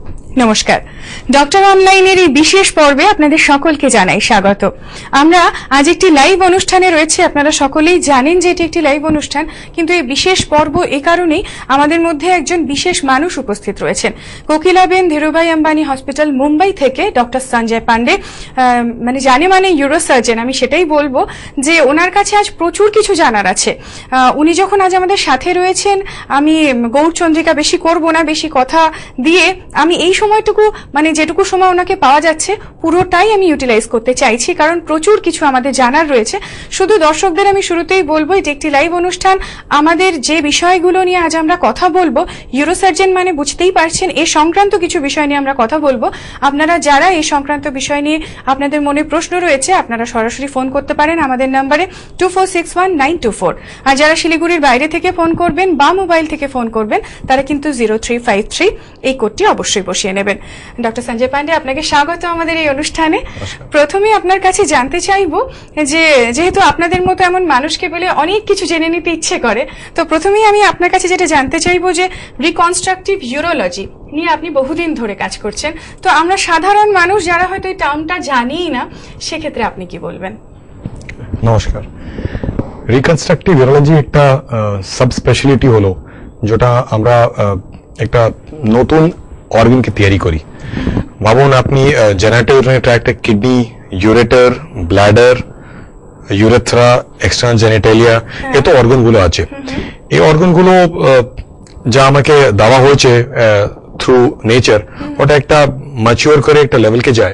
নমস্কার, ডক্টর অনলাইনের এই বিশেষ পর্বে আপনাদের সকলকে জানাই স্বাগত। আমরা আজ একটি লাইভ অনুষ্ঠানে রয়েছে। আপনারা সকলেই জানেন যে এটি একটি লাইভ অনুষ্ঠান, কিন্তু এই বিশেষ পর্ব এ কারণেই আমাদের মধ্যে একজন বিশেষ মানুষ উপস্থিত রয়েছেন। কোকিলাবেন ধীরুভাই আম্বানি হসপিটাল মুম্বাই থেকে ডক্টর সঞ্জয় পান্ডে, মানে ইউরোসার্জন। আমি সেটাই বলবো যে ওনার কাছে আজ প্রচুর কিছু জানার আছে। উনি যখন আজ আমাদের সাথে রয়েছেন, আমি গৌরচন্দ্রিকা বেশি করব না, বেশি কথা দিয়ে আমি এই সময়টুকু যেটুকু সময় ওনাকে পাওয়া যাচ্ছে পুরোটাই আমি ইউটিলাইজ করতে চাইছি, কারণ প্রচুর কিছু আমাদের জানার রয়েছে। শুধু দর্শকদের আমি শুরুতেই বলবো, এটি একটি লাইভ অনুষ্ঠান। আমাদের যে বিষয়গুলো নিয়ে আজ আমরা কথা বলবো, ইউরোসার্জন মানে বুঝতেই পারছেন এ সংক্রান্ত কিছু বিষয় নিয়ে আমরা কথা বলবো। আপনারা যারা এই সংক্রান্ত বিষয় নিয়ে আপনাদের মনে প্রশ্ন রয়েছে, আপনারা সরাসরি ফোন করতে পারেন আমাদের নাম্বারে 2461-924। আর যারা শিলিগুড়ির বাইরে থেকে ফোন করবেন বা মোবাইল থেকে ফোন করবেন, তারা কিন্তু 0353 এই কোডটি অবশ্যই বসিয়ে নেবেন। ডক্টর সঞ্জয় পান্ডে, আপনাকে স্বাগত আমাদের এই অনুষ্ঠানে। প্রথমে আপনার কাছে জানতে চাইবো যে যেহেতু আপনাদের মতো এমন মানুষকে পেলে অনেক কিছু জেনে নিতে ইচ্ছে করে, তো প্রথমেই আমি আপনার কাছে যেটা জানতে চাইবো যে রিকনস্ট্রাকটিভ ইউরোলজি নিয়ে আপনি বহুদিন ধরে কাজ করছেন, তো আমরা সাধারণ মানুষ যারা হয়তো এই টার্মটা জানিই না, সেক্ষেত্রে আপনি কি বলবেন? নমস্কার। রিকনস্ট্রাকটিভ ইউরোলজি একটা সাব স্পেশালিটি হলো যেটা আমরা একটা নতুন অর্গানকে তৈরি করি। ভাবুন আপনি জেনারেটরি ট্র্যাক্টে kidney, ureter, bladder, urethra, external genitalia, এত অর্গানগুলো আছে। এই অর্গানগুলো যা আমাকে দেওয়া হয়েছে থ্রু নেচার, ওটা একটা ম্যাচিওর করে একটা লেভেলকে যায়।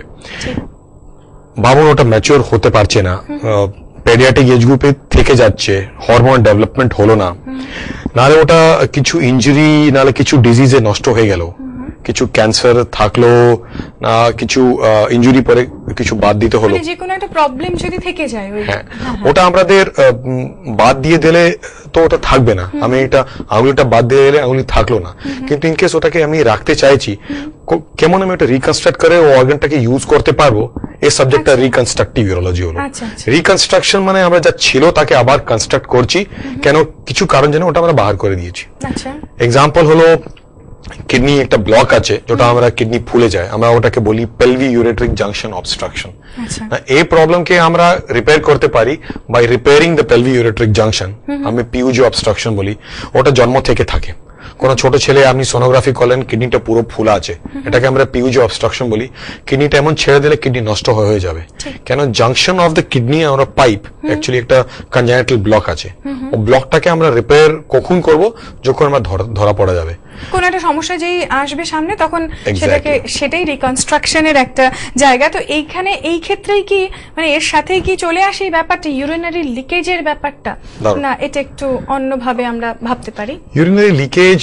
ভাবুন ওটা ম্যাচিওর হতে পারছে না, পেডিয়াট্রিক এজ গ্রুপে থেকে যাচ্ছে, হরমোন ডেভেলপমেন্ট হলো না, নাহলে ওটা কিছু ইনজুরি, নাহলে কিছু ডিজিজে নষ্ট হয়ে গেল, কিছু ক্যান্সার থাকলো না, কিছু ইনজুরি পরে কিছু বাদ দিতে হলো, যে কোনো একটা প্রবলেম যদি থেকে যায়, ওটা আমাদের বাদ দিয়ে দিলে তো ওটা থাকবে না। আমি এটা আঙুলিটা বাদ দিয়ে দিলে আঙুলি থাকলো না, কিন্তু ইনকেস ওটাকে আমি রাখতে চাইছি, কেমন আমি ওটা রিকনস্ট্রাক্ট করে ও অর্গানটাকে ইউজ করতে পারবো, এই সাবজেক্টটা রিকনস্ট্রাকটিভ ইউরোলজি হলো। রিকনস্ট্রাকশন মানে আমরা যা ছিল তাকে আবার কনস্ট্রাক্ট করছি, কেন কিছু কারণ জন্য ওটা আমরা বাহার করে দিয়েছি। এক্সাম্পল হলো কিডনি একটা ব্লক আছে, যেটা আমরা কিডনি ফুলে যায়, আমরা ওটাকে বলি পেলভি ইউরেট্রিক জাংশন অবস্ট্রাকশন। এই প্রবলেমকে আমরা রিপেয়ার করতে পারি by repairing the pelviureteric junction, আমি পিউজি অবস্ট্রাকশন বলি। ওটা জন্ম থেকে থাকে। কোন ছোট ছেলে আপনি সোনোগ্রাফি করলেন, কিডনিটা পুরো ফুলা আছে, এটাকে আমরা পিউজি অবস্ট্রাকশন বলি। কিডনিটা এমন ছেড়ে দিলে কিডনি নষ্ট হয়ে যাবে, কেন জাংশন অফ দ্য কিডনি আমরা পাইপ অ্যাকচুয়ালি একটা কনজেনিটাল ব্লক আছে। ও ব্লকটাকে আমরা রিপেয়ার কখন করব, যখন আমরা ধরা পড়া যাবে, কোন একটা সমস্যা যেই আসবে সামনে, তখন সেটাই রিকনস্ট্রাকশনের একটা জায়গা। তো এইখানে এই ক্ষেত্রেই কি এর সাথেই কি চলে আসে এই ব্যাপারটা, ইউরিনারি লিকেজের ব্যাপারটা, না এটা একটু অন্যভাবে আমরা ভাবতে পারি? ইউরিনারি লিকেজ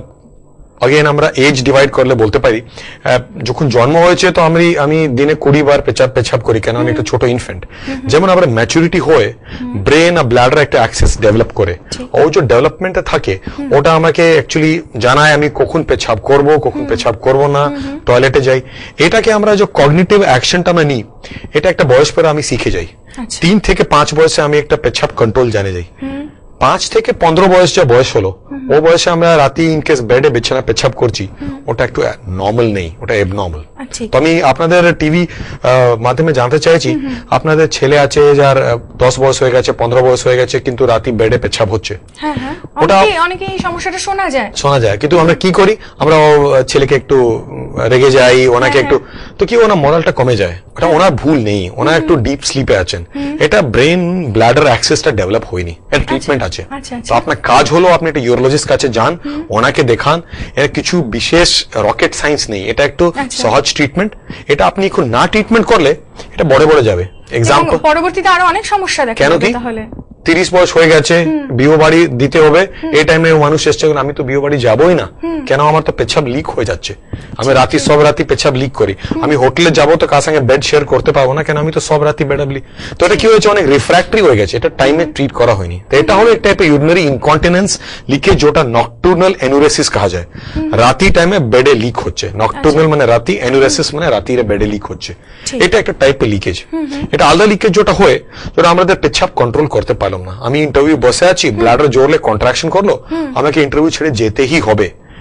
अगेन আমরা এজ ডিভাইড করলে বলতে পারি, যখন জন্ম হয়েছে তো আমি দিনে 20 বার পেছাব করি, কেন আমি একটা ছোট ইনফ্যান্ট। যেমন আমরা ম্যাচুরিটি হয়ে ব্রেন আর ব্লাডার একটা অ্যাক্সেস ডেভেলপ করে, ও যে ডেভেলপমেন্টে থাকে ওটা আমাকে অ্যাকচুয়ালি জানায় আমি কখন পেছাব করব, কখন পেছাব করব না, টয়লেটে যাই। এটাকে আমরা যে কগনিটিভ অ্যাকশনটা আমরা নিই, এটা একটা বয়স পরে আমি শিখে যাই। 3 থেকে 5 বয়সে আমি একটা পেছাব কন্ট্রোল জানে যাই। 5 থেকে 15 বয়স যা বয়স হলো, ও বয়সে আমরা রাতে ইনকেস বেডে বিছানা পেছাব করছি, ওটা একটু নর্মাল নেই, ওটা এবনর্মাল। তো আমি আপনাদের টিভি মাধ্যমে জানতে চাইছি, আপনাদের ছেলে আছে যার 10 বয়স হয়ে গেছে, 15 বয়স হয়ে গেছে, কিন্তু রাতে বেডে পেছাব হচ্ছে, ওটা অনেকে এই সমস্যাটা শোনা যায়, কিন্তু আমরা কি করি, আমরা ছেলেকে একটু রেগে যাই, ওনাকে একটু, তো কি ওনার মরালটা কমে যায়। ওটা ওনার ভুল নেই, ওনার একটু ডিপ স্লিপে আছেন, এটা ব্রেন ব্লাডার অ্যাক্সেসটা ডেভেলপ হয়নি, এর ট্রিটমেন্ট আছে। তো আপনার কাজ হলো আপনি একটা ইউরোলজিস্ট কাছে যান, ওনাকে দেখান। এর কিছু বিশেষ রকেট সায়েন্স নেই, এটা একটু সহজ ট্রিটমেন্ট। এটা আপনি এখন না ট্রিটমেন্ট করলে এটা বড় যাবে। এক্সাম্পল পরবর্তীতে আরো অনেক সমস্যা দেখা যাবে। কেন কি তাহলে 30 বয়স হয়ে গেছে, বিয়ে বাড়ি দিতে হবে, এই টাইমে মানুষ এসছে, আমি তো বিয়ে বাড়ি যাবোই না, কেন আমার তো পেছাব লিক হয়ে যাচ্ছে, আমি সব রাতি পেছাব লিক করি, আমি হোটেলে যাবো তো কার সঙ্গে বেড শেয়ার করতে পারবো না, কেন আমি তো সব রাতি বেড লিক। তো এটা কি হয়েছে, অনেক রিফ্র্যাক্টরি হয়ে গেছে, এটা টাইমে ট্রিট করা হয়নি। তো এটা হলো এক টাইপের ইউরিনারি ইনকন্টিনেন্স লিকেজ, যেটা নকটুর্নাল এনুরেসিস কহা যায়। রাতি টাইমে বেডে লিক হচ্ছে, নকটুর্নাল মানে রাতি, এনুরেসিস মানে রাতিরে বেডে লিক হচ্ছে, এটা একটা টাইপের লিকেজ। এটা আলাদা লিকেজ যেটা হয়, যেটা আমাদের পেছাব কন্ট্রোল করতে পারলাম না। আমি ইন্টারভিউ বসে আছি, ব্লাডার জোরলে কন্ট্রাকশন করলো, আমাকে ইন্টারভিউ ছেড়ে যেতেই হবে,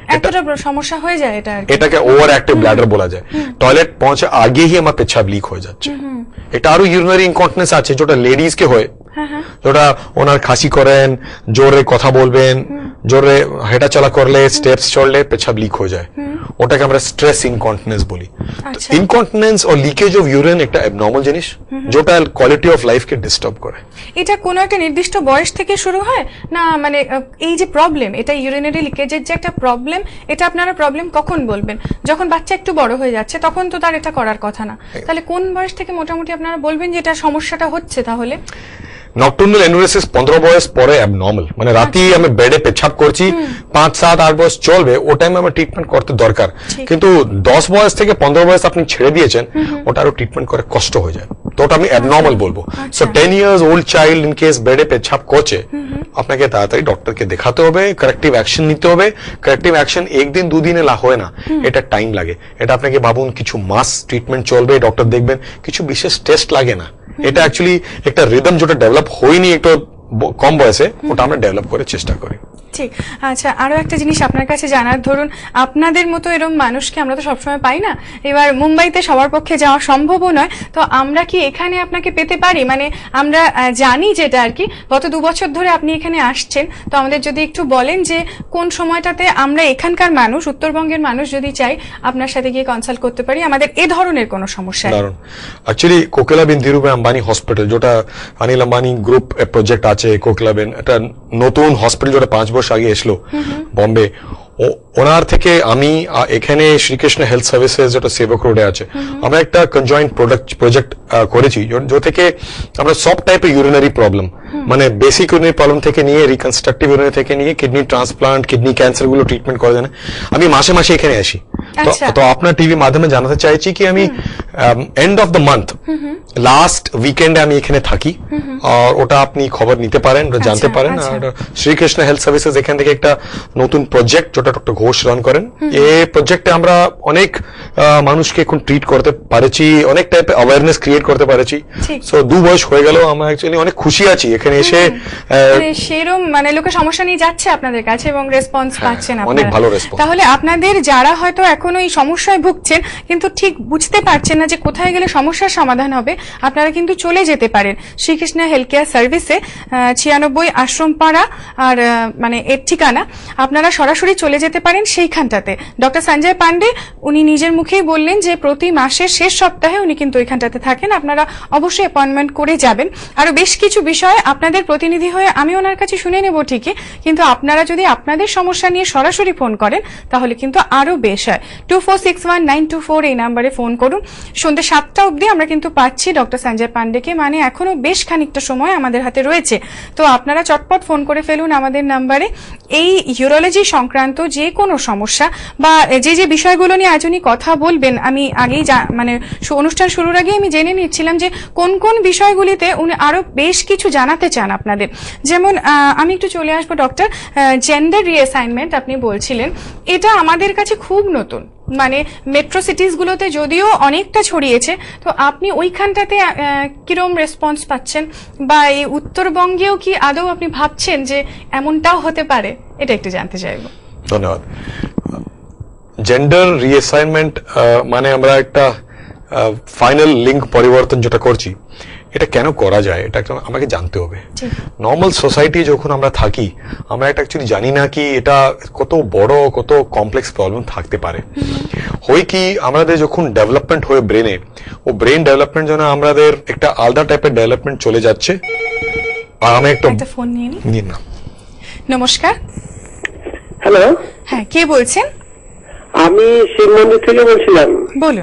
এতটা সমস্যা হয়ে যায় এটা আর কি। এটাকে ওভার অ্যাক্টিভ ব্লাডার বলা যায়। টয়লেট পৌঁছে আগে ही আমার পেচ্ছাব লিক হয়ে যাচ্ছে। এটা আরো ইউরিনারি ইনকন্টিনেন্স আছে যেটা লেডিজ কে হয়, যেটা ওনার খাসি করেন, জোরে কথা বলবেন, জোরে হেঁটা চলা করলে, স্টেপস চললে পেচ্ছাব লিক হয়ে যায়, ওটাকে আমরা স্ট্রেস ইনকন্টিনেন্স বলি। ইনকন্টিনেন্স ও লিকেজ অফ ইউরিন একটা অ্যাবনর্মাল জিনিস যেটা কোয়ালিটি অফ লাইফ কে ডিস্টার্ব করে। এটা কোনো একটা নির্দিষ্ট বয়স থেকে শুরু হয় না, মানে এই যে প্রবলেম, এটা ইউরিনারি লিকেজের যে একটা প্রবলেম, এটা আপনারা প্রবলেম কখন বলবেন? যখন বাচ্চা একটু বড় হয়ে যাচ্ছে তখন তো তার এটা করার কথা না, তাহলে কোন বয়স থেকে মোটামুটি আপনারা বলবেন যে এটা সমস্যাটা হচ্ছে? তাহলে নকটুর্নাল এনুরেসিস 15 বয়স পরে অ্যাবনর্মাল, মানে রাতে আমি বেডে পেছাব করছি 5, 7, 8 বয়স চলবে, ও টাইমে আমার ট্রিটমেন্ট করতে দরকার। কিন্তু 10 বয়স থেকে 15 বয়স আপনি ছেড়ে দিয়েছেন, ওটা আরো ট্রিটমেন্ট করে কষ্ট হয়ে যায়, তো ওটা আমি অ্যাবনর্মাল বলবো। So 10 years old child in case বেডে পেছাব করছে, আপনাকে তাড়াতাড়ি ডক্টরকে দেখাতে হবে, কারেক্টিভ অ্যাকশন নিতে হবে। কারেক্টিভ অ্যাকশন একদিন দুদিনে হয় না, এটা টাইম লাগে। এটা আপনাকে ভাবুন কিছু মাস ট্রিটমেন্ট চলবে, ডক্টর দেখবেন, কিছু বিশেষ টেস্ট লাগে না। এটা অ্যাকচুয়ালি একটা রিদম যেটা ডেভেলপ হয়নি একটু কম বয়সে, ওটা আমরা ডেভেলপ করে চেষ্টা করি। ঠিক। আচ্ছা, আরো একটা জিনিস আপনার কাছে জানার, ধরুন আপনাদের মতো এরকম মানুষকে আমরা তো সবসময় পাই না, এবার মুম্বাইতে সবার পক্ষে যাওয়া সম্ভবও নয়, তো আমরা কি এখানে আপনাকে পেতে পারি? মানে আমরা জানি যেটা আর কি গত 2 বছর ধরে আপনি এখানে আসছেন, তো আমাদের যদি একটু বলেন যে কোন সময়টাতে আমরা এখানকার মানুষ, উত্তরবঙ্গের মানুষ যদি চাই আপনার সাথে গিয়ে কনসাল্ট করতে পারি, আমাদের এ ধরনের কোনো সমস্যা? দারুণ। অ্যাকচুয়ালি কোকিলাবেন ধীরুভাই আম্বানি হসপিটাল, যেটা অনিল আম্বানি গ্রুপ প্রজেক্ট আছে, কোকিলাবেন একটা নতুন হসপিটাল যেটা 5 বছর আগে এসলো বম্বে, ওনার থেকে আমি এখানে শ্রীকৃষ্ণ হেলথ সার্ভিসেস যেটা সেবক রোডে আছে, আমরা একটা কনজয়েন্ট প্রজেক্ট করেছি, যে থেকে আমরা সব টাইপের ইউরিনারি প্রবলেম, মানে বেসিক ইউরিনারি প্রবলেম থেকে নিয়ে রিকনস্ট্রাকটিভ ইউরিনারি থেকে নিয়ে কিডনি ট্রান্সপ্লান্ট, কিডনি ক্যান্সার গুলো ট্রিটমেন্ট করা যায়। আমি মাসে মাসে এখানে আসি, তো আপনার টিভি মাধ্যমে জানাতে চাইছি কি আমি end of the month last উইকেন্ডে আমি এখানে থাকি, আর ওটা আপনি খবর নিতে পারেন, জানতে পারেন। আর শ্রীকৃষ্ণ হেলথ সার্ভিসেস এখান থেকে একটা নতুন প্রজেক্ট যেটা ডক্টর ঘোষ রান করেন, এই প্রজেক্টে আমরা অনেক মানুষকে এখন ট্রিট করতে পারছি, অনেক টাইপের অ্যাওয়ারনেস ক্রিয়েট করতে পারছি। সো 2 বছর হয়ে গেল, আমরা অ্যাকচুয়ালি অনেক খুশি আছি এখানে এসে। সেরকম মানে লোকে সমস্যা নিয়ে যাচ্ছে আপনাদের কাছে এবং রেসপন্স পাচ্ছেন আপনারা, অনেক ভালো রেসপন্স। তাহলে আপনাদের যারা হয়তো এখনো এই সমস্যায় ভুগছেন কিন্তু ঠিক বুঝতে পারছেন না যে কোথায় গেলে সমস্যার সমাধান হবে, আপনারা কিন্তু চলে যেতে পারেন শ্রীকৃষ্ণ হেলথ কেয়ার সার্ভিসে, 96 আশ্রমপাড়া, আর মানে এর ঠিকানা, আপনারা সরাসরি চলে যেতে পারেন সেইখানটাতে। ডক্টর সঞ্জয় পান্ডে উনি নিজের মুখেই বললেন যে প্রতি মাসের শেষ সপ্তাহে উনি কিন্তু ওইখানটাতে থাকেন, আপনারা অবশ্যই অ্যাপয়েন্টমেন্ট করে যাবেন। আরো বেশ কিছু বিষয় আপনাদের প্রতিনিধি হয়ে আমি ওনার কাছে শুনে নেব ঠিকই, কিন্তু আপনারা যদি আপনাদের সমস্যা নিয়ে সরাসরি ফোন করেন তাহলে কিন্তু আরো বেশ হয়। 2461-924 এই নাম্বারে ফোন করুন। সন্ধ্যে 7টা অবধি আমরা কিন্তু পাচ্ছি ডক্টর সঞ্জয় পান্ডেকে, মানে এখনো বেশ খানিকটা সময় আমাদের হাতে রয়েছে, তো আপনারা চটপট ফোন করে ফেলুন আমাদের নাম্বারে। এই ইউরোলজি সংক্রান্ত যে কোনো সমস্যা বা যে বিষয়গুলো নিয়ে আজ উনি কথা বলবেন, আমি আগেই মানে অনুষ্ঠান শুরুর আগে আমি জেনে নিচ্ছিলাম যে কোন কোন বিষয়গুলিতে উনি আরো বেশ কিছু জানাতে চান আপনাদের। যেমন আমি একটু চলে আসবো ডক্টর, জেন্ডার রিঅ্যাসাইনমেন্ট আপনি বলছিলেন, এটা আমাদের কাছে খুব নতুন, মানে মেট্রো সিটিজ গুলোতে যদিও অনেকটা ছড়িয়েছে, তো আপনি ওইখানটাতে কিরকম রেসপন্স পাচ্ছেন, বা এই উত্তরবঙ্গেও কি আদৌ আপনি ভাবছেন যে এমনটাও হতে পারে, এটা একটু জানতে চাইব। ধন্যবাদ। জেন্ডার রিঅ্যাসাইনমেন্ট মানে আমরা একটা ফাইনাল লিঙ্ক পরিবর্তন যেটা করছি, এটা কেন করা যায় এটা আমাকে জানতে হবে। নর্মাল সোসাইটি যখন আমরা থাকি, আমরা এটা অ্যাকচুয়ালি জানি না কি এটা কত বড়, কত কমপ্লেক্স প্রবলেম থাকতে পারে। হয় কি আমাদের যখন ডেভেলপমেন্ট হয় ব্রেনে, ও ব্রেন ডেভেলপমেন্ট যেন আমাদের একটা আলাদা টাইপের ডেভেলপমেন্ট চলে যাচ্ছে। আর আমি একটা ফোন নিয়ে নিন না। নমস্কার। হ্যালো, হ্যাঁ, কে বলছেন? আমি শিব মন্দির থেকে বলছিলাম। বলুন।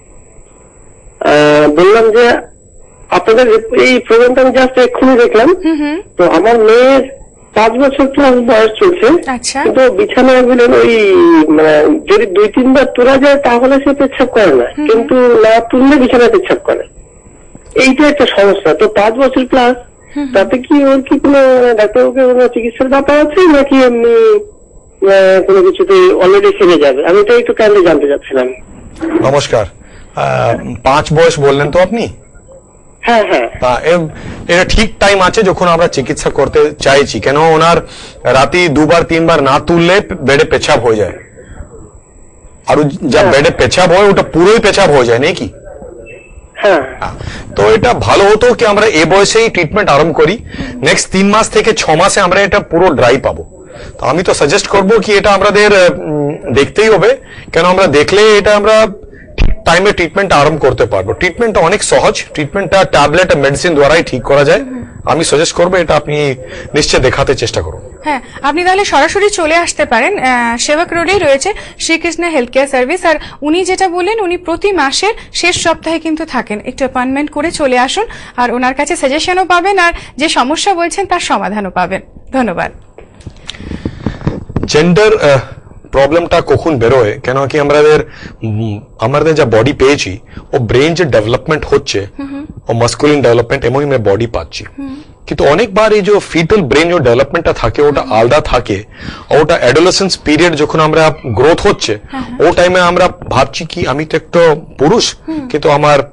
বললাম যে আপনাদের এই প্রোগ্রামটা আমি জাস্ট এক্ষুনি দেখলাম, তো আমার মেয়ের 5 বছর প্লাস বয়স চলছে, কিন্তু বিছানায় গেলেন ওই মানে যদি 2-3 বার তোলা যায় তাহলে সে পেচ্ছাপ করে না, কিন্তু না তুললে বিছানায় পেচ্ছাপ করে। এইটা একটা সমস্যা। তো 5 বছর প্লাস, তাতে কি ওর কি কোনো ডাক্তারবাবুকে কোনো চিকিৎসার ব্যাপার আছে নাকি এমনি কোনো কিছুতে অলরেডি সেরে যাবে? আমি তো একটু কাইন্ডলি জানতে চাচ্ছিলাম। নমস্কার। 5 বয়স বললেন তো আপনি? হ্যাঁ হ্যাঁ, এটা ঠিক টাইম আছে যখন আমরা চিকিৎসা করতে চাইছি। কেন ওনার রাতে 2-3 বার না তুললে বেডে পেছাব হয়ে যায়, আর যা বেডে পেছাব হয় ওটা পুরোই পেছাব হয়ে যায় নাকি? হ্যাঁ। তো এটা ভালো হতো কি আমরা এই বয়সেই ট্রিটমেন্ট আরম্ভ করি, নেক্সট 3 মাস থেকে 6 মাসে আমরা এটা পুরো ড্রাই পাবো। তো আমি তো সাজেস্ট করবো কি এটা আমাদের দেখতেই হবে, কেন আমরা দেখলে এটা আমরা ঠিক টাইমে ট্রিটমেন্ট আরম্ভ করতে পারবো। ট্রিটমেন্টটা অনেক সহজ, ট্রিটমেন্টটা ট্যাবলেট মেডিসিন দ্বারাই ঠিক করা যায়। আমি সাজেস্ট করবো এটা আপনি নিশ্চয় দেখাতে চেষ্টা করুন। হ্যাঁ, আপনি তাহলে সরাসরি চলে আসতে পারেন, সেবক রোডেই রয়েছে শ্রীকৃষ্ণ হেলথ কেয়ার সার্ভিস। আর উনি যেটা বললেন উনি প্রতি মাসের শেষ সপ্তাহে কিন্তু থাকেন, একটু অ্যাপয়েন্টমেন্ট করে চলে আসুন, আর ওনার কাছে সাজেশনও পাবেন আর যে সমস্যা বলছেন তার সমাধানও পাবেন। ধন্যবাদ। জেন্ডার প্রবলেমটা কখন বেরোয়, কেন কি আমাদের যা বডি পেয়েছি ও ব্রেন যে ডেভেলপমেন্ট হচ্ছে ও মাস্কুলিন ডেভেলপমেন্ট এমনই আমি বডি পাচ্ছি, কিন্তু অনেকবার এই যে ফিটাল ব্রেন যে ডেভেলপমেন্টটা থাকে ওটা আলাদা থাকে, ওটা অ্যাডোলেসেন্স পিরিয়ড যখন আমরা গ্রোথ হচ্ছে ও টাইমে আমরা ভাবছি কি আমি তো একটা পুরুষ, কিন্তু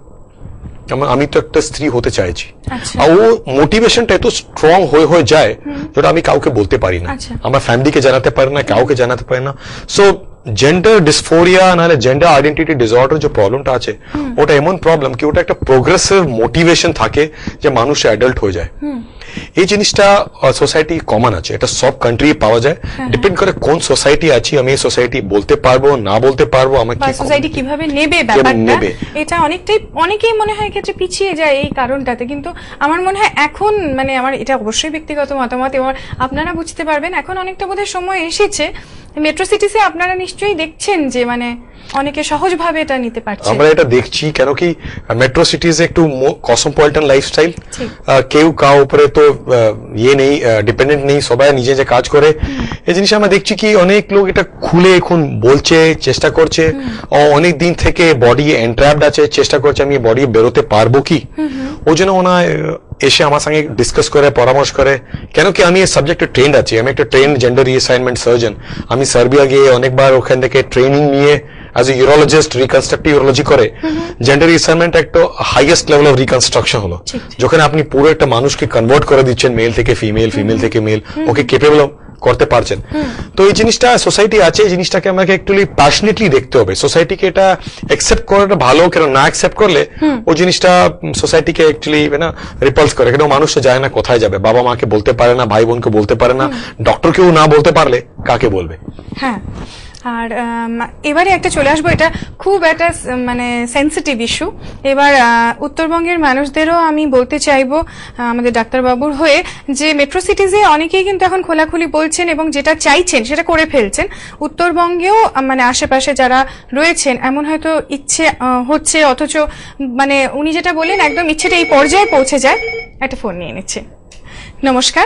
আমি তো একটা স্ত্রী হতে চাইছি। আর ও মোটিভেশনটা এত স্ট্রং হয়ে যায় যেটা আমি কাউকে বলতে পারি না, আমার ফ্যামিলিকে জানাতে পারি না, কাউকে জানাতে পারি না। সো জেন্ডার ডিসফোরিয়া নাহলে জেন্ডার আইডেন্টিটি ডিসঅর্ডার যে প্রবলেমটা আছে ওটা এমন প্রবলেম কি ওটা একটা প্রোগ্রেসিভ মোটিভেশন থাকে যে মানুষ অ্যাডাল্ট হয়ে যায়। এই জিনিসটা সোসাইটি কমন আছে, এটা সব কান্ট্রি পাওয়া যায়, ডিপেন্ড করে কোন সোসাইটি আছি, আমি এই সোসাইটি বলতে পারবো না বলতে পারবো, আমাকে সোসাইটি কিভাবে নেবে ব্যাপারটা, এটা অনেকেই মনে হয় ক্ষেত্রে পিছিয়ে যায় এই কারণটাতে। কিন্তু আমার মনে হয় এখন মানে আমার এটা অবশ্যই ব্যক্তিগত মতামত এবং আপনারা বুঝতে পারবেন এখন অনেকটা বোধহয় সময় এসেছে। মেট্রো সিটিসে আপনারা নিশ্চয়ই দেখছেন যে মানে অনেকে সহজভাবে এটা নিতে পারছে। আমরা এটা দেখছি কেন কি মেট্রো সিটিজ একটু কসমোপলিটন লাইফস্টাইল, কেউ কাউ উপরে তো ইয়ে নেই, ডিপেন্ডেন্ট নেই, সবাই নিজে যে কাজ করে। এই জিনিস আমরা দেখছি কি অনেক লোক এটা খুলে এখন বলছে, চেষ্টা করছে, অনেক দিন থেকে বডি এন্ট্র্যাপড আছে, চেষ্টা করছে আমি বডি বেরোতে পারবো কি। ওই জন্য ওনায় এসে আমার সঙ্গে ডিসকাস করে পরামর্শ করে, কেন কি আমি এই সাবজেক্টে ট্রেন্ড আছি, আমি একটা ট্রেন্ড জেন্ডার রিঅ্যাসাইনমেন্ট সার্জন। আমি সার্বিয়া গিয়ে অনেকবার ওখান থেকে ট্রেনিং নিয়ে as a urologist reconstructive urology করে জেন্ডার রিঅ্যাসাইনমেন্ট একটা হাইয়েস্ট লেভেল অফ রিকনস্ট্রাকশন হলো, যখন আপনি পুরো একটা মানুষকে কনভার্ট করে দিচ্ছেন মেল থেকে ফিমেল, ফিমেল থেকে মেল, ওকে কেপেবল করতে পারছেন। তো এই জিনিসটা সোসাইটি আছে, এই জিনিসটাকে আমাকে একটুলি প্যাশনেটলি দেখতে হবে। সোসাইটিকে এটা অ্যাকসেপ্ট করাটা ভালো, কেন না অ্যাকসেপ্ট করলে ওই জিনিসটা সোসাইটিকে অ্যাকচুয়ালি না রিপালস করে, কেন মানুষ যায় না কোথায় যাবে, বাবা মাকে বলতে পারে না, ভাই বোনকে বলতে পারে না, ডক্টরকেও না বলতে পারলে কাকে বলবে। হ্যাঁ, আর এবারে একটা চলে আসবো, এটা খুব একটা মানে সেন্সিটিভ ইস্যু। এবার উত্তরবঙ্গের মানুষদেরও আমি বলতে চাইবো আমাদের ডাক্তারবাবুর হয়ে যে মেট্রো সিটিজে অনেকেই কিন্তু এখন খোলাখুলি বলছেন এবং যেটা চাইছেন সেটা করে ফেলছেন। উত্তরবঙ্গেও মানে আশেপাশে যারা রয়েছেন এমন হয়তো ইচ্ছে হচ্ছে, অথচ মানে উনি যেটা বললেন একদম ইচ্ছেটা এই পর্যায়ে পৌঁছে যায়। একটা ফোন নিয়ে নিচ্ছে। নমস্কার।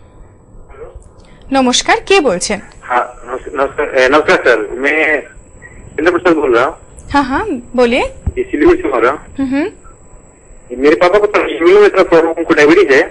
নমস্কার, কে বলছেন? हाँ नमस्कार सर, मैं इंद्र प्रसाद बोल रहा हूँ। हाँ बोलिए। सिलीगुड़ी से बोल रहा हूँ। मेरे पापा को शिवलिंग में थोड़ा प्रॉब्लम, उनको डायबिटीज है,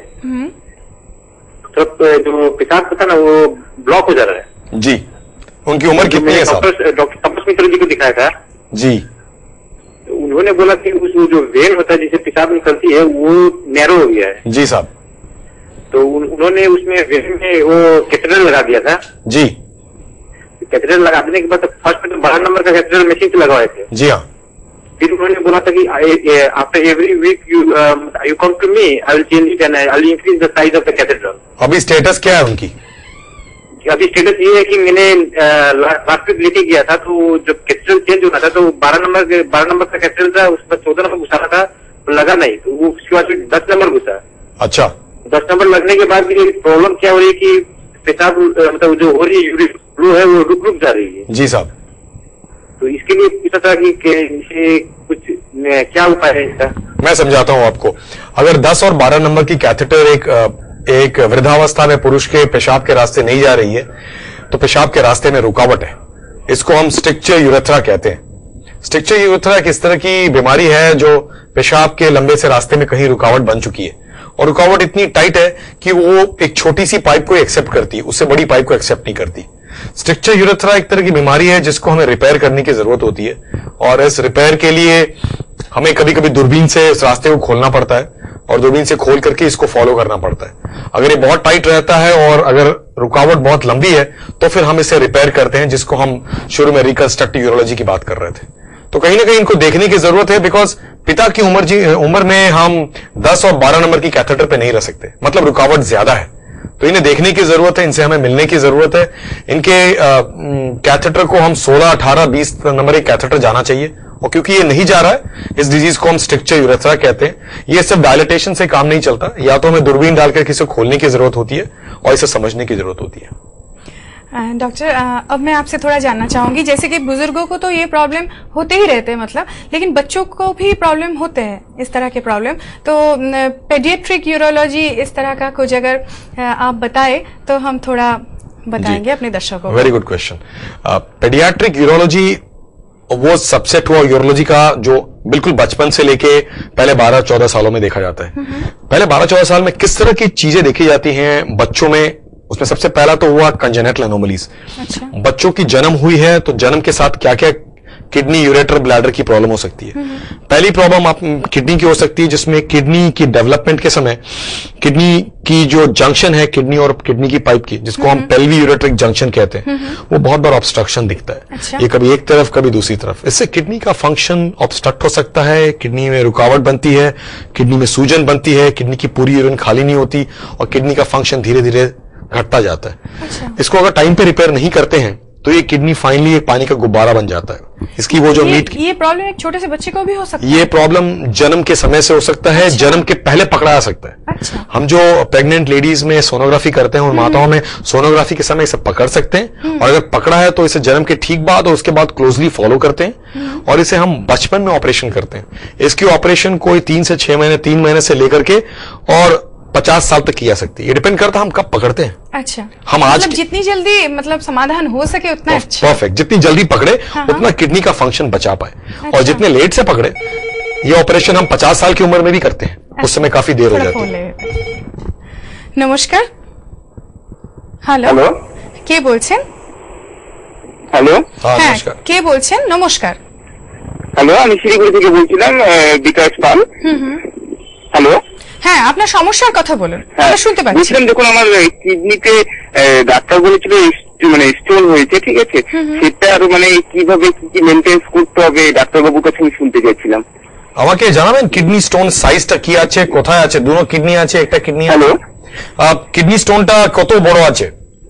तो जो पेशाब था ना वो ब्लॉक हो जा रहा है। जी, उनकी उम्र कितनी है साहब? डॉक्टर तपस मित्र जी को दिखाया था जी, तो उन्होंने बोला कि उस जो वेन होता है जिससे पेशाब निकलती है वो नैरो हो गया है। जी साहब, तो उन्होंने उसमें वेन में वो कैथेटर लगा दिया था। जी, कैथेटर लगा देने के बाद फर्स्ट में तो 12 नंबर का कैथेटर मशीन से लगवाए थे। जी हाँ, फिर उन्होंने बोला था कि after every week you come to me, I will change it and I will increase the size of the catheter. अभी स्टेटस क्या है उनकी? अभी स्टेटस ये है कि मैंने लास्ट वीक लेके गया था, तो जब कैथेटर चेंज होना था तो 12 नंबर का कैथेटर था, उसमें 14 नंबर घुसाना था, तो लगा नहीं, तो वो उसके बाद 10 नंबर घुसा। अच्छा, 10 नंबर लगने के बाद प्रॉब्लम क्या हो रही है कि पेशाब मतलब जो हो रही है यूरिन फ्लो है वो रुक जा रही है। जी साहब, तो इसके लिए पूछा था कि कुछ क्या उपाय है इसका? मैं समझाता हूँ आपको। अगर 10 और 12 नंबर की कैथेटर एक वृद्धावस्था में पुरुष के पेशाब के रास्ते नहीं जा रही है तो पेशाब के रास्ते में रुकावट है, इसको हम स्ट्रिक्चर यूरेथ्रा कहते हैं। स्ट्रिक्चर यूरेथ्रा किस तरह की बीमारी है जो पेशाब के लंबे से रास्ते में कहीं रुकावट बन चुकी है, और रुकावट इतनी टाइट है कि वो एक छोटी सी पाइप को एक्सेप्ट करती है, उससे बड़ी पाइप को एक्सेप्ट नहीं करती। स्ट्रिक्चर यूरेथ्रा एक तरह की बीमारी है जिसको हमें रिपेयर करने की जरूरत होती है, और इस रिपेयर के लिए हमें कभी कभी दूरबीन से इस रास्ते को खोलना पड़ता है। और दूरबीन से खोल करके इसको फॉलो करना पड़ता है। अगर ये बहुत टाइट रहता है और अगर रुकावट बहुत लंबी है तो फिर हम इसे रिपेयर करते हैं, जिसको हम शुरू में रिकंस्ट्रक्टिव यूरोलॉजी की बात कर रहे थे। तो कहीं ना कहीं इनको देखने की जरूरत है, बिकॉज पिता की उम्र में हम 10 और 12 नंबर की कैथेटर पे नहीं रह सकते, मतलब रुकावट ज्यादा है। तो इन्हें देखने की जरूरत है, इनसे हमें मिलने की जरूरत है। इनके कैथेटर को हम 16, 18, 20 नंबर एक कैथेटर जाना चाहिए, और क्योंकि ये नहीं जा रहा है, इस डिजीज को हम स्ट्रक्चर यूरेथ्रा कहते हैं। ये सिर्फ डायलेटेशन से काम नहीं चलता, या तो हमें दूरबीन डालकर किसी को खोलने की जरूरत होती है और इसे समझने की जरूरत होती है। डॉक्टर, अब मैं आपसे थोड़ा जानना चाहूंगी, जैसे कि बुजुर्गों को तो ये प्रॉब्लम होते ही रहते हैं, मतलब, लेकिन बच्चों को भी प्रॉब्लम होते हैं इस तरह के प्रॉब्लम। तो पेडियाट्रिक यूरोलॉजी इस तरह का कुछ अगर आप बताएं तो हम थोड़ा बताएंगे अपने दर्शकों को। Very good question. Paediatric urology वो सबसेट हुआ यूरोलॉजी का जो बिल्कुल बचपन से लेके पहले 12-14 सालों में देखा जाता है। पहले 12-14 साल में किस तरह की चीजें देखी जाती हैं बच्चों में, उसमें सबसे पहला तो हुआ कंजेनिटल एनोमलीज। अच्छा। बच्चों की जन्म हुई है तो जन्म के साथ क्या क्या किडनी, यूरेटर, ब्लैडर की प्रॉब्लम हो सकती है। पहली प्रॉब्लम आप किडनी की हो सकती है, जिसमें किडनी की डेवलपमेंट के समय किडनी की जो जंक्शन है किडनी और किडनी की पाइप की, जिसको हम पेल्वी यूरेट्रिक जंक्शन कहते हैं, वो बहुत बार ऑब्स्ट्रक्शन दिखता है। अच्छा। ये कभी एक तरफ कभी दूसरी तरफ, इससे किडनी का फंक्शन ऑब्स्ट्रक्ट हो सकता है, किडनी में रुकावट बनती है, किडनी में सूजन बनती है, किडनी की पूरी यूरिन खाली नहीं होती और किडनी का फंक्शन धीरे धीरे घटता जाता है। अच्छा। इसको अगर टाइम पे रिपेयर नहीं करते हैं तो ये किडनी फाइनली एक पानी का गुब्बारा बन जाता है। इसकी वो जो मीट, ये प्रॉब्लम एक छोटे से बच्चे को भी हो सकता है। ये प्रॉब्लम जन्म के समय से हो सकता है। अच्छा। जन्म के पहले पकड़ा जा सकता है। अच्छा। हम जो प्रेग्नेंट लेडीज में सोनोग्राफी करते हैं उन माताओं में सोनोग्राफी के समय इसे पकड़ सकते हैं, और अगर पकड़ा है तो इसे जन्म के ठीक बाद और उसके बाद क्लोजली फॉलो करते हैं, और इसे हम बचपन में ऑपरेशन करते हैं। इसकी ऑपरेशन कोई 3 से 6 महीने, 3 महीने से लेकर के और 50 साल तक की जा सकती है। ये डिपेंड करता है हम कब पकड़ते हैं। अच्छा। हम आज मतलब जितनी जल्दी मतलब समाधान हो सके उतना अच्छा। परफेक्ट। जितनी जल्दी पकड़े उतना किडनी का फंक्शन बचा पाए। अच्छा। और जितने लेट से पकड़े, ये ऑपरेशन हम 50 साल की उम्र में भी करते हैं। अच्छा। उस समय काफी देर हो जाती है। नमस्कार। हेलो, কে বলছেন? হ্যালো, হ্যাঁ নমস্কার। কে বলছেন? নমস্কার। হ্যালো, আমি শিলিগুড়ি থেকে বলছিলাম, বিকাশ পাল। হ্যালো, হ্যাঁ, আপনার সমস্যার কথা বলুন, আমরা শুনতে পাচ্ছি। বুঝলাম, দেখুন আমার কিডনিতে ডাক্তার বলেছিল মানে স্টোন হয়েছে, ঠিক আছে, সেটা আরো মানে কিভাবে কি মেনটেন্স করতে হবে ডাক্তারবাবুর কাছে আমি শুনতে চাইছিলাম। আমাকে জানাবেন কিডনি স্টোন সাইজটা কি আছে, কোথায় আছে? দুটো কিডনি আছে, একটা কিডনি। হ্যালো, কিডনি স্টোনটা কত বড় আছে?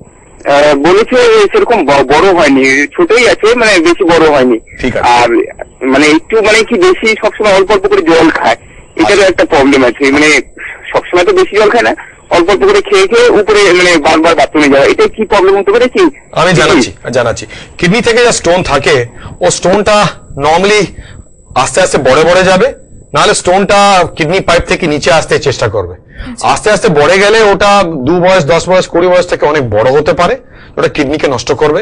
বলেছে সেরকম বড় হয়নি, ছোটই আছে, মানে বেশি বড় হয়নি। ঠিক আছে। আর মানে একটু মানে কি বেশি সবসময় অল্প অল্প করে জল খায়, এটারও একটা প্রবলেম আছে। মানে সবসময় তো বেশি জল খায় না, অল্প অল্প করে খেয়ে খেয়ে উপরে মানে বারবার বাথরুমে যাওয়া, এটা কি প্রবলেম হতে পারে? কি আমি জানাচ্ছি কিডনি থেকে যা স্টোন থাকে ও স্টোনটা নর্মালি আস্তে আস্তে বড়ে যাবে, নাহলে স্টোনটা কিডনি পাইপ থেকে নিচে আসতে চেষ্টা করবে। আস্তে আস্তে বড়ে গেলে ওটা 2 বয়স, 10 বয়স, 20 বয়স থেকে অনেক বড় হতে পারে, ওটা কিডনিকে নষ্ট করবে।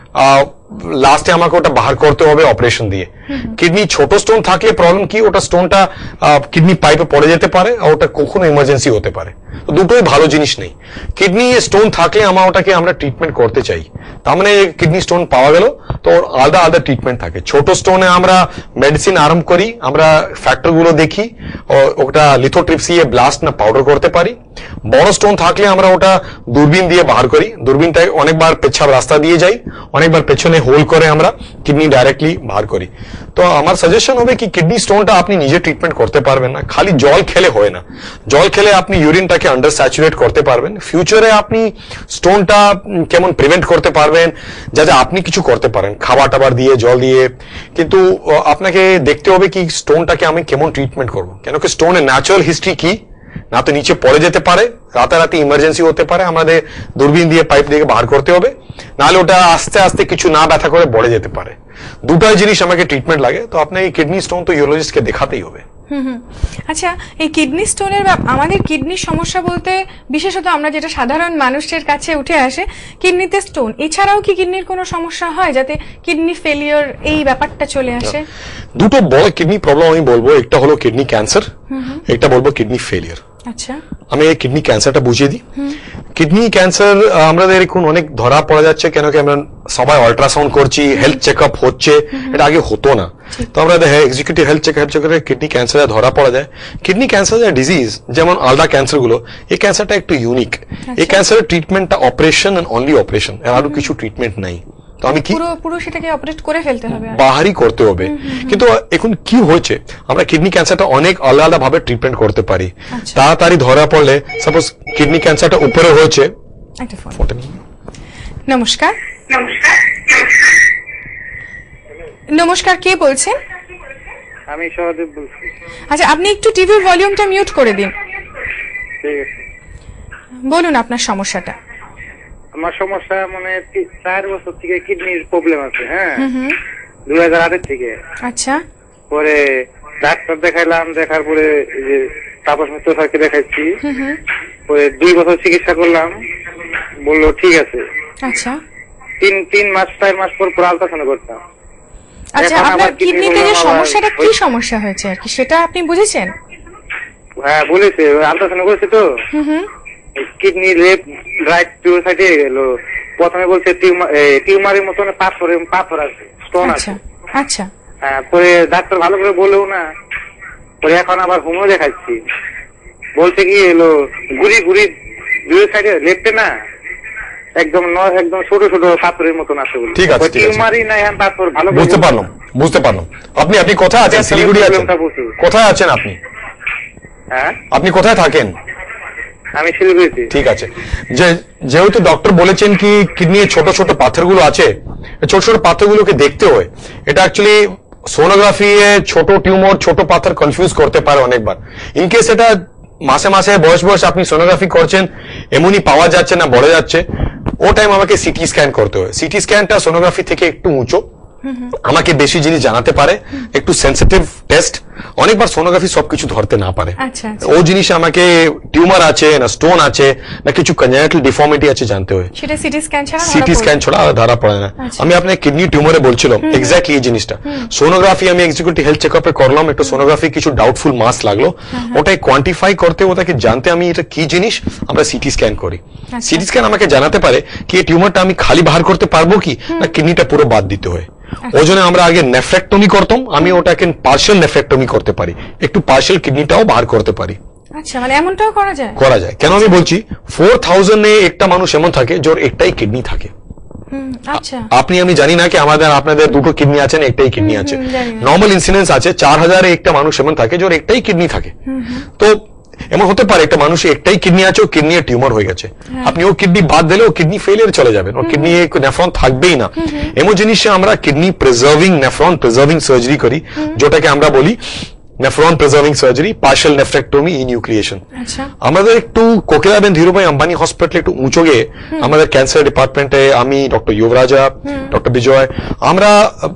লাস্টে আমাকে ওটা বাহার করতে হবে অপারেশন দিয়ে। কিডনি ছোট স্টোন থাকলে প্রবলেম কি, ওটা স্টোনটা কিডনি পাইপে পড়ে যেতে পারে আর ওটা কখনো ইমার্জেন্সি হতে পারে। তো দুটোই ভালো জিনিস নেই। কিডনি স্টোন থাকলে ওটাকে আমরা ট্রিটমেন্ট করতে চাই, তার মানে কিডনি স্টোন পাওয়া গেল তো আলাদা আলাদা ট্রিটমেন্ট থাকে। ছোট স্টোনে আমরা মেডিসিন আরম্ভ করি, আমরা ফ্যাক্টর গুলো দেখি, ওটা লিথোট্রিপসি ব্লাস্ট না পাউডার করতে পারি। বড় স্টোন থাকলে আমরা ওটা দূরবীন দিয়ে বাহার করি, দূরবীনটাই অনেকবার পেছাব রাস্তা দিয়ে যাই, অনেকবার পেছনে হোল করে আমরা কিডনি ডাইরেক্টলি বাহার করি। তো আমার সাজেশন হবে কি কিডনি স্টোনটা আপনি নিজে ট্রিটমেন্ট করতে পারবেন না, খালি জল খেলে হয় না। জল খেলে আপনি ইউরিনটাকে আন্ডার স্যাচুরেট করতে পারবেন। ফিউচারে আপনি স্টোনটা কেমন প্রিভেন্ট করতে পারবেন, যাতে আপনি কিছু করতে পারেন খাবার টাবার দিয়ে, জল দিয়ে। কিন্তু আপনাকে দেখতে হবে কি স্টোনটাকে আমি কেমন ট্রিটমেন্ট করবো, কেন কি স্টোনের ন্যাচারাল হিস্ট্রি কি, না তো নিচে পড়ে যেতে পারে, রাতারাতি ইমার্জেন্সি হতে পারে, আমাদের দূরবীন দিয়ে পাইপ দিয়ে বাহার করতে হবে, নাহলে ওটা আস্তে আস্তে কিছু না ব্যথা করে বড়ে যেতে পারে। দুটাই জিনিস আমাকে ট্রিটমেন্ট লাগে। তো আপনি এই কিডনি স্টোন তো ইউরোলজিস্টকে দেখাতেই হবে। আচ্ছা, এই কিডনি স্টোনের আমাদের কিডনির সমস্যা বলতে বিশেষত আমরা যেটা সাধারণ মানুষের কাছে উঠে আসে কিডনিতে স্টোন, এছাড়াও কি কিডনির কোনো সমস্যা হয় যাতে কিডনি ফেলিওর এই ব্যাপারটা চলে আসে? দুটো বড় কিডনি প্রবলেম আমি বলবো, একটা হলো কিডনি ক্যান্সার, একটা বলবো কিডনি ফেলিয়ার। আচ্ছা, আমি এই কিডনি ক্যান্সারটা বুঝিয়ে দিই। কিডনি ক্যান্সার আমাদের এখন অনেক ধরা পড়া যাচ্ছে, কেন কি আমরা সবাই আল্ট্রাসাউন্ড করছি, হেলথ চেকআপ হচ্ছে, এটা আগে হতো না। তো আমরা এক্সিকিউটিভ হেলথ চেকআপ করে কিডনি ক্যান্সার ধরা পড়া যায়। কিডনি ক্যান্সার ডিজিজ যেমন আলাদা ক্যান্সার গুলো, এই ক্যান্সারটা একটু ইউনিক। এই ক্যান্সারের ট্রিটমেন্টটা অপারেশন এন্ড অনলি অপারেশন, এর আরো কিছু ট্রিটমেন্ট নাই। তো আমি কি পুরো সেটাকে অপারেট করে ফেলতে হবে, বাহারি করতে হবে। কিন্তু এখন কি হয়েছে, আমরা কিডনি ক্যান্সারটা অনেক আলাদা ভাবে ট্রিটমেন্ট করতে পারি। তাড়াতাড়ি ধরা পড়লে, সাপোজ কিডনি ক্যান্সারটা উপরে হয়েছে। নমস্কার। নমস্কার, কে বলছেন? আমি সহদেব বলছি। আচ্ছা, আপনি একটু টিভির ভলিউমটা মিউট করে দিন। ঠিক আছে, বলুন আপনার সমস্যাটা। আমার সমস্যা মানে 4 বছর থেকে কিডনির প্রবলেম আছে। হ্যাঁ, 2008 থেকে। আচ্ছা, পরে ডাক্তার দেখাইলাম, দেখার পরে যে তাপস মিত্র স্যারকে দেখাইছি, পরে 2 বছর চিকিৎসা করলাম, বললো ঠিক আছে। আচ্ছা, 3 মাস 4 মাস পর আলট্রাসাউন্ড করতাম। আচ্ছা, আপনার কিডনিতে যে সমস্যাটা, কি সমস্যা হয়েছে আর কি, সেটা আপনি বুঝেছেন? হ্যাঁ বলেছে, আলট্রাসাউন্ড করেছে তো। কিডনি লেফট রাইট 2 সাইডে গেল। প্রথমে বলছে টিউমারের মতন পাথর আছে, স্টোন আছে। আচ্ছা, হ্যাঁ, পরে ডাক্তার ভালো করে বলেও না, পরে এখন আবার হোমিও দেখাচ্ছি, বলছে কি এলো গুড়ি 2 সাইডে লেফটে না একদম ছোট ছোট পাথরের মতন আছে। ঠিক আছে, টিউমারই না, এখন পাথর। ভালো বুঝতে পারলাম। আপনি কোথায় আছেন? শিলিগুড়ি আছেন? কোথায় আছেন আপনি? হ্যাঁ, আপনি কোথায় থাকেন? আমি শিলিগুড়িতে। ঠিক আছে, যেহেতু ডক্টর বলেছেন কি কিডনি ছোট ছোট পাথরগুলো আছে, ছোট ছোট পাথরগুলোকে দেখতে হয়। এটা অ্যাকচুয়ালি সোনোগ্রাফি ছোট টিউমার ছোট পাথর কনফিউজ করতে পারে অনেকবার। ইনকেস এটা মাসে বয়স আপনি সোনোগ্রাফি করছেন, এমনই পাওয়া যাচ্ছে না, বড় যাচ্ছে, ও টাইম আমাকে সিটি স্ক্যান করতে হয়। সিটি স্ক্যানটা সোনোগ্রাফি থেকে একটু উঁচু, আমাকে বেশি জিনিস জানাতে পারে, একটু সেন্সিটিভ টেস্ট। অনেকবার সোনোগ্রাফি সবকিছু ধরতে না পারে। ও জিনিস আমাকে টিউমার আছে না স্টোন আছে না কিছু কনজেনিটাল ডিফর্মিটি আছে জানতে হয়। সেটা সিটি স্ক্যান ছাড়া ধরা পড়ে না। আমি আপনার কিডনি টিউমারে বলছিলাম এক্স্যাক্টলি এই জিনিসটা। সোনোগ্রাফি আমি এক্সিকিউটিভ হেলথ চেকআপে করলাম, একটু সোনোগ্রাফি কিছু ডাউটফুল মাস লাগলো, ওটাই কোয়ান্টিফাই করতে, ওটাকে জানতে আমি এটা কি জিনিস, আমরা সিটি স্ক্যান করি। সিটি স্ক্যান আমাকে জানাতে পারে কি এই টিউমারটা আমি খালি বাহার করতে পারবো কি না কিডনিটা পুরো বাদ দিতে হয়। ওই জন্য আমরা আগে নেফ্রেক্টমি করতাম, আমি ওটাকে পার্শিয়াল নেফ্রেক্টমি করতে পারি, একটু পার্শিয়াল কিডনিটাও বার করতে পারি। আচ্ছা, মানে এমনটাও করা যায়? কেন আমি বলছি 4000 এ একটা মানুষ এমন থাকে যার একটাই কিডনি থাকে। আচ্ছা, আমি জানি না কি আপনাদের দুটো কিডনি আছে না একটাই কিডনি আছে। নর্মাল ইনসিডেন্স আছে 4000 এ একটা মানুষ এমন থাকে যার একটাই কিডনি থাকে। তো এমন হতে পারে একটা মানুষ একটাই কিডনি আছে, ও কিডনি টিউমার হয়ে গেছে, আপনি ও কিডনি বাদ দিলে ও কিডনি ফেলিয়ার চলে যাবেন, ও কিডনি নেফ্রন থাকবেই না। এমন জিনিসে আমরা kidney preserving nephron preserving surgery করি, যেটাকে আমরা বলি nephron preserving surgery, partial nephrectomy enucleation. আমাদের একটু কোকিলাবেন ধীরুভাই আম্বানি হসপিটালে একটু উঁচু গিয়ে আমাদের ক্যান্সার ডিপার্টমেন্টে আমি ডক্টর যুবরাজা, ডক্টর বিজয়, আমরা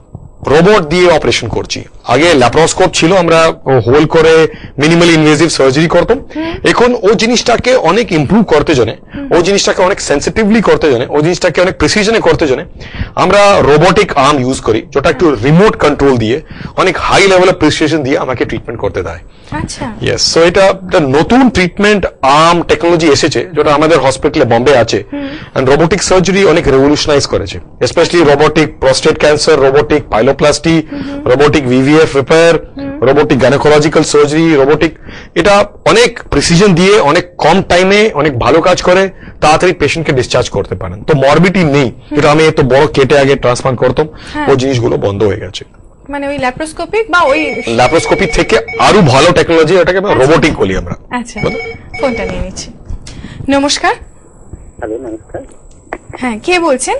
রোবট দিয়ে অপারেশন করছি। আগে ল্যাপ্রোস্কোপ ছিল, আমরা হোল করে মিনিমালি ইনভেসিভ সার্জারি করতাম। এখন ও জিনিসটাকে অনেক ইমপ্রুভ করতে জানে, ও জিনিসটাকে অনেক সেন্সিটিভলি করতে জানে, ও জিনিসটাকে অনেক প্রিসিশনে করতে জানে। আমরা রোবোটিক আর্ম ইউজ করি, যেটা একটু রিমোট কন্ট্রোল দিয়ে অনেক হাই লেভেলের প্রিসিশন দিয়ে আমাকে ট্রিটমেন্ট করতে দেয়। আচ্ছা, ইয়েস, সো এটা নতুন ট্রিটমেন্ট আর্ম টেকনোলজি এসেছে, যেটা আমাদের হসপিটালে বম্বে আছে। এন্ড রোবোটিক সার্জারি অনেক রেভলিউশনাইজ করেছে, specially robotic prostate cancer, robotic pyeloplasty, robotic VVF repair, robotic gynaecological surgery, robotic, এটা অনেক প্রিসিশন দিয়ে অনেক কম টাইমে অনেক ভালো কাজ করে, তাড়াতাড়ি পেশেন্টকে ডিসচার্জ করতে পারেন। তো মরবিটি নেই, যেটা আমি এত বড় কেটে আগে ট্রান্সপ্লান্ট করতাম, ও জিনিসগুলো বন্ধ হয়ে গেছে। মানে ওই ল্যাপ্রোস্কোপিক বা ওই ল্যাপ্রোস্কোপি থেকে আরো ভালো টেকনোলজি, ওটাকে রোবোটিক বলি আমরা। আচ্ছা, ফোনটা নিয়ে নিচ্ছি। নমস্কার। হ্যালো, নমস্কার। হ্যাঁ, কে বলছেন?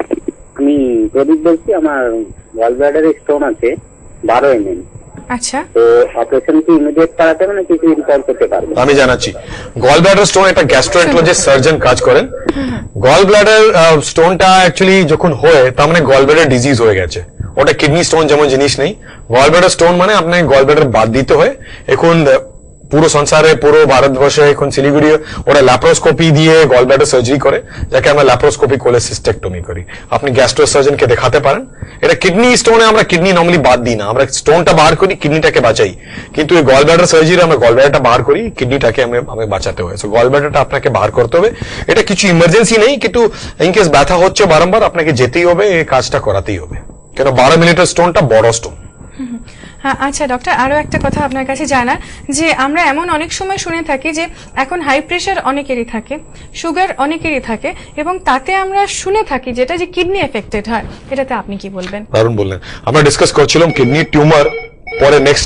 আমি প্রদীপ বলছি। আমার গলব্লাডারে স্টোন আছে 12 mm। আচ্ছা, তো অপারেশন কি ইমিডিয়েট করাতে হবে না কিছু রিকভার করতে পারবে? আমি জানাচ্ছি। গল ব্লাডার স্টোন একটা গ্যাস্ট্রোএন্টারোলজিস্ট সার্জন কাজ করেন। গল ব্লাডার স্টোনটা অ্যাকচুয়ালি যখন হয় তার মানে গল ব্লাডার ডিজিজ হয়ে গেছে, ওটা কিডনি স্টোন যেমন জিনিস নেই। গল ব্লাডার স্টোন মানে আপনাকে গল ব্লাডার বাদ দিতে হয়। এখন পুরো সংসারে পুরো ভারতবর্ষে এখন শিলিগুড়ি ওরা ল্যাপ্রোস্কোপি দিয়ে গল ব্লাডার সার্জারি করে, যাকে আমরা ল্যাপ্রোস্কোপি কোলেসিস্টেক্টমি করি। আপনি গ্যাস্ট্রো সার্জনকে দেখাতে পারেন। এটা কিডনি স্টোনে আমরা কিডনি নর্মালি বাদ দিই না, আমরা স্টোনটা বার করি, কিডনিটাকে বাঁচাই। কিন্তু এই গল ব্লাডার সার্জারি আমরা গল ব্লাডারটা বার করি, কিডনিটাকে আমাকে বাঁচাতে হয়। সো গল ব্লাডারটা আপনাকে বার করতে হবে। এটা কিছু ইমার্জেন্সি নেই, কিন্তু ইনকেস ব্যথা হচ্ছে বারংবার আপনাকে যেতেই হবে, এই কাজটা করাতেই হবে, কেন 12 মিলিমিটার স্টোনটা বড় স্টোন। হ্যাঁ, আচ্ছা ডক্টর, আরো একটা কথা আপনার কাছে জানার, যে আমরা এমন অনেক সময় শুনে থাকি যে এখন হাই প্রেশার অনেকেরই থাকে, সুগার অনেকেরই থাকে, এবং তাতে আমরা শুনে থাকি যেটা যে কিডনি এফেক্টেড হয়। এটাতে আপনি কি বলবেন? দারুণ বললেন। আমরা ডিসকাস করছিলাম কিডনি টিউমার, পরে নেক্সট।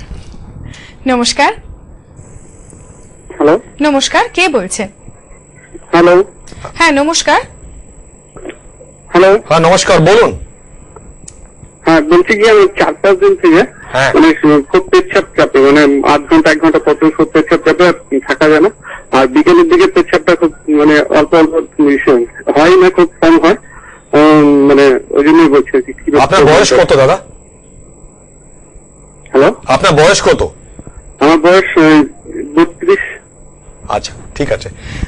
নমস্কার। হ্যালো, নমস্কার, কে বলছেন? হ্যালো, হ্যাঁ নমস্কার। হ্যালো, হ্যাঁ নমস্কার, বলুন। হ্যাঁ বলছি কি, আমি 4-5 দিন থেকে মানে খুব পেচ্ছাপ চাপে, মানে 8 ঘন্টা 1 ঘন্টা পর খুব পেচ্ছাপ চাপে থাকা যায় না। আর বিকেলের দিকে পেচ্ছাপটা খুব মানে অল্প অল্প হয় না, খুব কম হয়, মানে ওই জন্যই বলছি আর কি। আপনার বয়স কত দাদা? হ্যালো, আপনার বয়স কত? আমার বয়স 32। আচ্ছা, ঠিক আছে।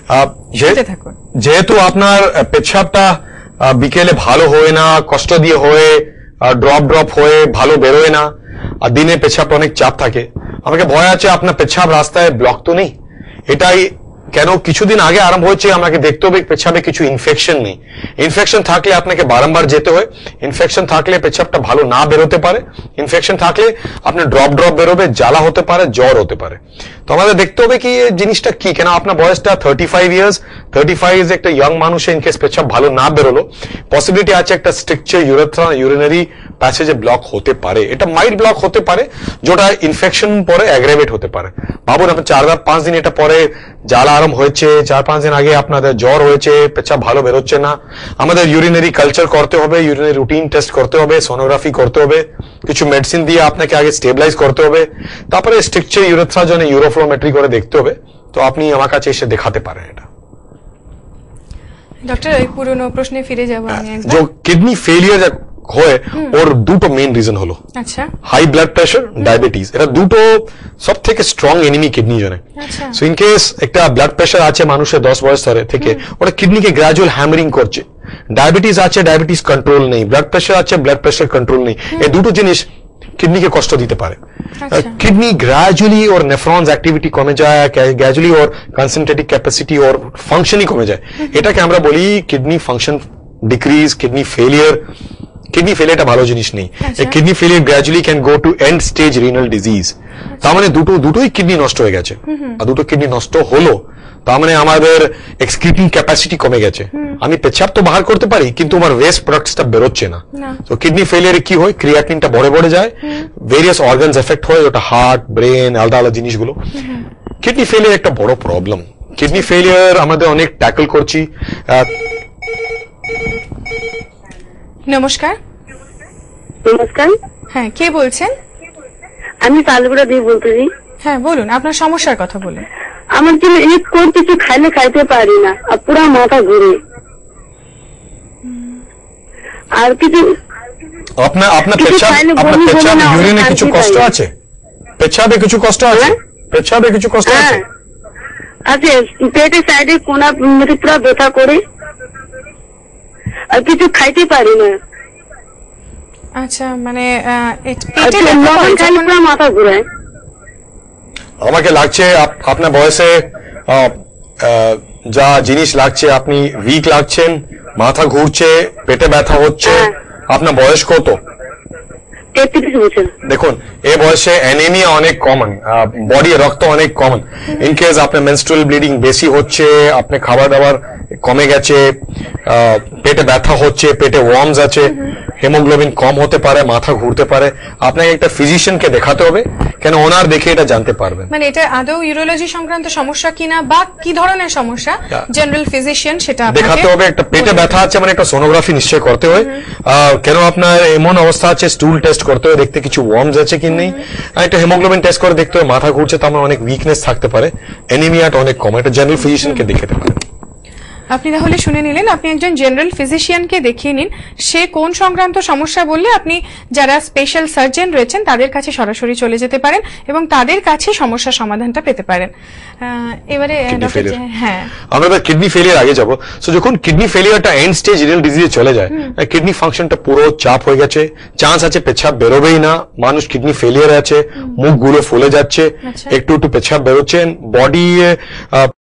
থাকুন। যেহেতু আপনার পেচ্ছাপটা বিকেলে ভালো হয় না, কষ্ট দিয়ে হয়ে, ড্রপ হয়ে ভালো বেরোয় না, আর দিনে পেচ্ছাপটা অনেক চাপ থাকে, আমাকে ভয় আছে আপনার পেচ্ছাপ রাস্তায় ব্লক তো নেই। এটাই কেন কিছুদিন আগে আরম্ভ হয়েছে, আমাকে দেখতে হবে পেচ্ছাপে কিছু ইনফেকশন নেই। ইনফেকশন থাকলে আপনাকে বারংবার যেতে হয়, ইনফেকশন থাকলে পেচ্ছাপটা ভালো না বেরোতে পারে, ইনফেকশন থাকলে আপনার ড্রপ বেরোবে, জ্বালা হতে পারে, জ্বর হতে পারে। তো আমাদের দেখতে হবে কি এই জিনিসটা কি, কেন আপনার বয়সটা 35 ইয়ার্স, 35 ইজ একটা ইয়ং মানুষে ইনকেস পেচ্ছাপ ভালো না বেরোলো, পসিবিলিটি আছে একটা স্ট্রিকচার ইউরিনারি প্যাসেজে ব্লক হতে পারে। এটা মাইল্ড ব্লক হতে পারে, যেটা ইনফেকশন পরে অ্যাগ্রেভেট হতে পারে। ভাবুন আপনার 4-5 দিন এটা পরে জ্বালা আরম্ভ হয়েছে, 4-5 দিন আগে আপনাদের জ্বর হয়েছে, পেচ্ছাপ ভালো বেরোচ্ছে না, আমাদের ইউরিনারি কালচার করতে হবে, ইউরিনারি রুটিন টেস্ট করতে হবে, সোনোগ্রাফি করতে হবে, কিছু মেডিসিন দিয়ে আপনাকে আগে স্টেবিলাইজ করতে হবে, তারপরে স্ট্রিকচার ইউরেথ্রা জন্য ইউরোফ্লোমেট্রি করে দেখতে হবে। তো আপনি আমার কাছে এসে দেখাতে পারেন এটা। ডক্টর, এই পুরনো প্রশ্নে ফিরে যাব আমি একবার। যে কিডনি ফেলিয়ার হয় ওর দুটো মেইন রিজন হলো, আচ্ছা, হাই ব্লাড প্রেশার, ডায়াবেটিস। এটা দুটো সব থেকে স্ট্রং এনিমি কিডনি জন্য। সো ইন কেস একটা ব্লাড প্রেশার আছে মানুষের 10 বয়স ধরে থেকে, ওটা কিডনিকে গ্রাজুয়াল হ্যামারিং করছে। ডায়াবেটিস আছে, ডায়াবেটিস কন্ট্রোল নেই, ব্লাড প্রেশার আছে, ব্লাড প্রেশার কন্ট্রোল নেই। এই দুটো জিনিস কিডনিকে কষ্ট দিতে পারে। কিডনি গ্রাজুয়ালি ওর নেফ্রনস অ্যাক্টিভিটি কমে যায়, গ্রাজুয়ালি ওর কনসেন্ট্রেটিভ ক্যাপাসিটি ওর ফাংশনই কমে যায়। এটাকে আমরা বলি kidney function decrease, kidney failure. Kidney ফেলিয়ারটা ভালো জিনিস নেই। Kidney failure gradually can go to end stage renal disease. তার মানে দুটোই কিডনি নষ্ট হয়ে গেছে, আর দুটো কিডনি নষ্ট হলো তার মানে আমাদের এক্সক্রিটিং ক্যাপাসিটি কমে গেছে। আমি পেচ্ছাপ তো বাহার করতে পারি, কিন্তু আমার ওয়েস্ট প্রোডাক্টসটা বেরোচ্ছে না। তো কিডনি ফেলিয়ারে কি হয়, ক্রিয়াটিনটা বড়ে যায়, ভেরিয়াস অর্গানস এফেক্ট হয়, ওটা হার্ট, ব্রেন, আলাদা জিনিসগুলো। কিডনি ফেলিয়ার একটা বড় প্রবলেম। কিডনি ফেলিয়ার আমাদের অনেক ট্যাকল করছি। নমস্কার। নমস্কার, হ্যাঁ কে বলছেন? আমি তালগুড়া দিয়ে বলতেছি। হ্যাঁ বলুন, আপনার সমস্যার কথা বলুন। আমার জন্য কোন কিছু খাইতে পারি না, আর পুরা মাথা ঘুরে। আর কিছু আপনার ইউরিনে কিছু কষ্ট আছে? পেচ্ছাবে কিছু কষ্ট আছে? পেচ্ছাবে কিছু কষ্ট আছে? আছে, পেটের সাইডে কোনা পুরা ব্যথা করে, আর কিছু খাইতে পারি না। আচ্ছা, মানে মাথা ঘুরায়। আমাকে লাগছে আপনার বয়সে যা জিনিস লাগছে, আপনি উইক লাগছেন, মাথা ঘুরছে, পেটে ব্যথা হচ্ছে। আপনার বয়স কত? 33 বছর। দেখুন, এই বয়সে অ্যানিমিয়া অনেক কমন, বডি রক্ত অনেক কমন। ইন কেস আপনার মেনস্ট্রুয়াল ব্লিডিং বেশি হচ্ছে, আপনি খাবার দাবার কমে গেছে, পেটে ব্যথা হচ্ছে, পেটে ওয়ার্মস আছে, হেমোগ্লোবিন কম হতে পারে, মাথা ঘুরতে পারে, আপনাকে একটা ফিজিশিয়ানকে দেখাতে হবে, কেন ওনার দেখে এটা জানতে পারবেন। মানে এটা আদৌ ইউরোলজি সংক্রান্ত সমস্যা কিনা বা কি ধরনের সমস্যা, জেনারেল ফিজিশিয়ান সেটা দেখাতে হবে। একটা পেটে ব্যথা আছে মানে একটা সোনোগ্রাফি নিশ্চয় করতে হয়। কেন আপনার এমন অবস্থা আছে, স্টুল টেস্ট করতে হয়, দেখতে কিছু ওয়ার্মস আছে কি নেই, আর একটা হেমোগ্লোবিন টেস্ট করে দেখতে হয়। মাথা ঘুরছে, তার মানে অনেক উইকনেস থাকতে পারে, অ্যানিমিয়াটা অনেক কম, একটা জেনারেল ফিজিশিয়ানকে দেখাতে পারে। আপনি তাহলে শুনে নিলেন, আপনি একজন জেনারেল ফিজিশিয়ানকে দেখিয়ে নিন, সে কোন সংক্রান্ত সমস্যা বললে আপনি যারা স্পেশাল সার্জন রয়েছেন তাদের কাছে সরাসরি চলে যেতে পারেন এবং তাদের কাছে সমস্যার সমাধানটা পেতে পারেন। এবারে হ্যাঁ, আমরা কিডনি ফেলিয়ার আগে যাব। সো যখন কিডনি ফেলিয়ারটা এন্ড স্টেজ রিনাল ডিজিজে চলে যায়, কিডনি ফাংশনটা পুরো চাপ হয়ে গেছে, চান্স আছে পেছাব বেরোবেই না, মানুষ কিডনি ফেলিয়ার আছে, মুখগুলো ফুলে যাচ্ছে, একটু একটু পেছাব বেরোচ্ছেন, বডি